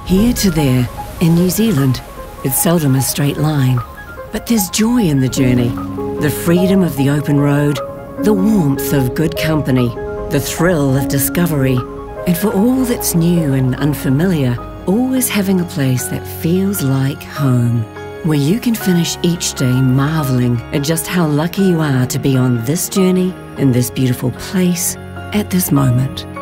Here to there, in New Zealand, it's seldom a straight line. But there's joy in the journey, the freedom of the open road, the warmth of good company, the thrill of discovery, and for all that's new and unfamiliar, always having a place that feels like home, where you can finish each day marveling at just how lucky you are to be on this journey in this beautiful place at this moment.